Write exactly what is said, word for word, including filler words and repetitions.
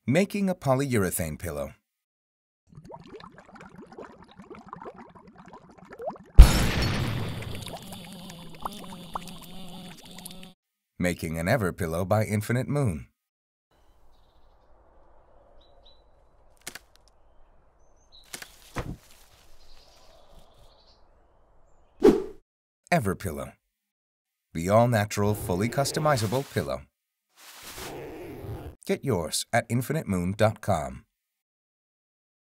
Making a polyurethane pillow. Making an Everpillow by Infinite Moon. Everpillow, the all-natural, fully customizable pillow. Get yours at infinite moon dot com.